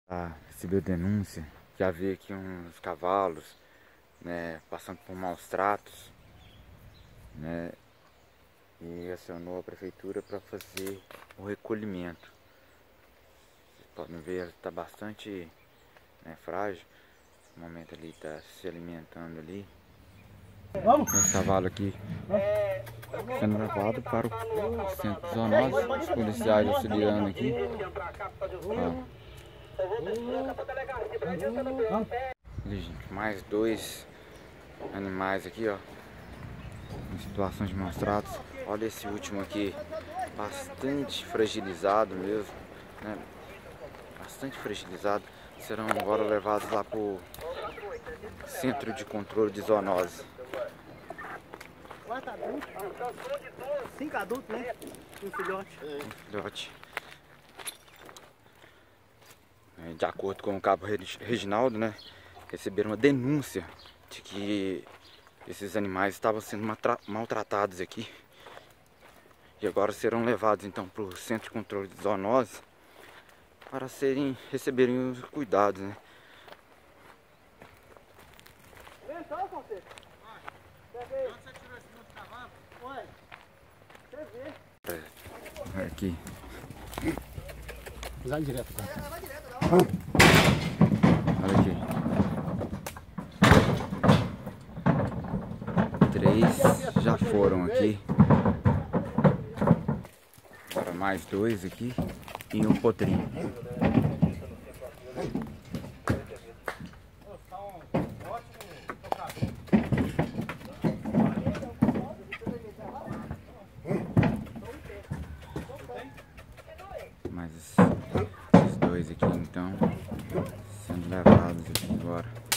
Recebeu denúncia que havia aqui uns cavalos, né, passando por maus tratos, né, e acionou a prefeitura para fazer o recolhimento. Vocês podem ver, ela está bastante, né, frágil. No momento ali está se alimentando ali. Esse cavalo aqui sendo levado para o centro de zoonose, os policiais auxiliando aqui. Ali, gente, mais dois animais aqui, ó, em situação de maus tratos. Olha esse último aqui, bastante fragilizado mesmo, né? Bastante fragilizado. Serão agora levados lá para o centro de controle de zoonose. 4 adultos, 5 adultos, né? Um filhote. Um filhote. De acordo com o cabo Reginaldo, né, receberam uma denúncia de que esses animais estavam sendo maltratados aqui. E agora serão levados então para o centro de controle de zoonose para receberem os cuidados, né? Aqui. Usar direto. Olha aqui. 3 já foram aqui. Agora mais 2 aqui e um potrinho. Mais esses 2 aqui então sendo levados aqui agora.